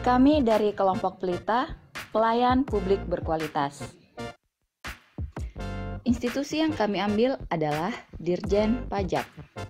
Kami dari kelompok Pelita, pelayan publik berkualitas. Institusi yang kami ambil adalah Dirjen Pajak.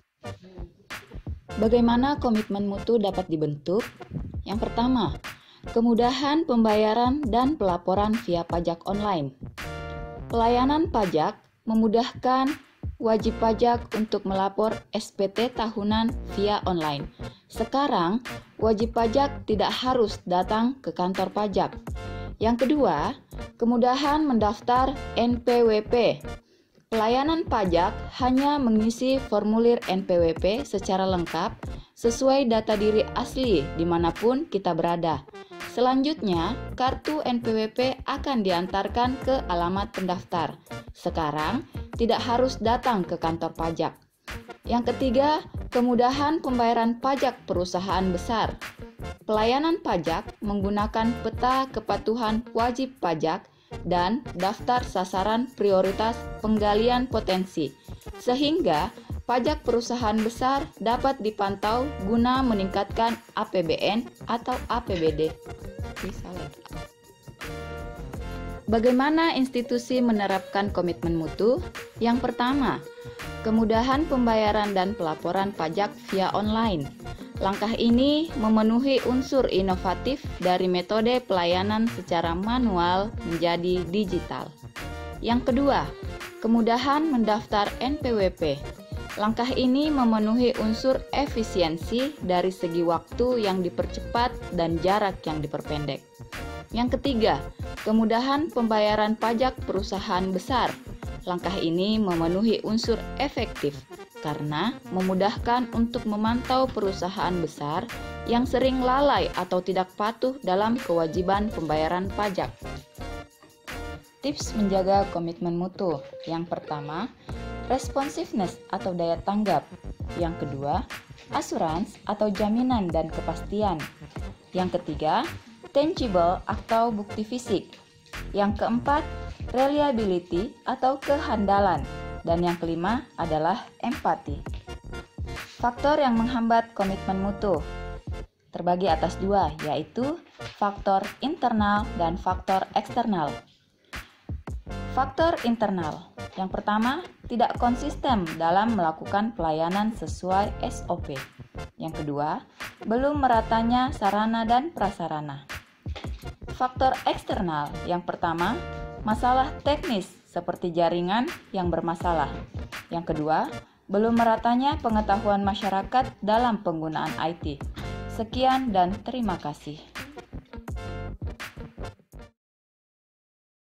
Bagaimana komitmen mutu dapat dibentuk? Yang pertama, kemudahan pembayaran dan pelaporan via pajak online. Pelayanan pajak memudahkan wajib pajak untuk melapor SPT tahunan via online. Sekarang, wajib pajak tidak harus datang ke kantor pajak. Yang kedua, kemudahan mendaftar NPWP. Pelayanan pajak hanya mengisi formulir NPWP secara lengkap sesuai data diri asli dimanapun kita berada. Selanjutnya, kartu NPWP akan diantarkan ke alamat pendaftar. Sekarang, tidak harus datang ke kantor pajak. Yang ketiga, kemudahan pembayaran pajak perusahaan besar. Pelayanan pajak menggunakan peta kepatuhan wajib pajak dan daftar sasaran prioritas penggalian potensi, sehingga pajak perusahaan besar dapat dipantau guna meningkatkan APBN atau APBD. Bagaimana institusi menerapkan komitmen mutu? Yang pertama, kemudahan pembayaran dan pelaporan pajak via online. Langkah ini memenuhi unsur inovatif dari metode pelayanan secara manual menjadi digital. Yang kedua, kemudahan mendaftar NPWP. Langkah ini memenuhi unsur efisiensi dari segi waktu yang dipercepat dan jarak yang diperpendek. Yang ketiga, kemudahan pembayaran pajak perusahaan besar. Langkah ini memenuhi unsur efektif karena memudahkan untuk memantau perusahaan besar yang sering lalai atau tidak patuh dalam kewajiban pembayaran pajak. Tips menjaga komitmen mutu. Yang pertama, responsiveness atau daya tanggap. Yang kedua, assurance atau jaminan dan kepastian. Yang ketiga, tangible atau bukti fisik. Yang keempat, reliability atau kehandalan. Dan yang kelima adalah empati. Faktor yang menghambat komitmen mutu terbagi atas dua, yaitu faktor internal dan faktor eksternal. Faktor internal. Yang pertama, tidak konsisten dalam melakukan pelayanan sesuai SOP. Yang kedua, belum meratanya sarana dan prasarana. Faktor eksternal. Yang pertama, masalah teknis seperti jaringan yang bermasalah. Yang kedua, belum meratanya pengetahuan masyarakat dalam penggunaan IT. Sekian dan terima kasih.